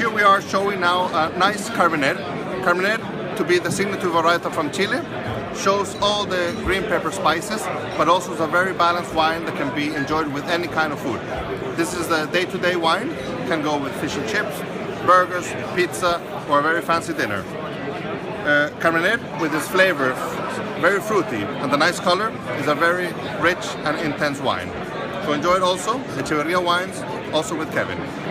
here we are showing now a nice Carmenere. Carmenere, to be the signature varietal from Chile, shows all the green pepper spices, but also is a very balanced wine that can be enjoyed with any kind of food. This is the day-to-day wine, can go with fish and chips, burgers, pizza, or a very fancy dinner. Carmenere, with its flavor, very fruity, and the nice color, is a very rich and intense wine. So enjoy it also, Echeverria wines, also with Kevin.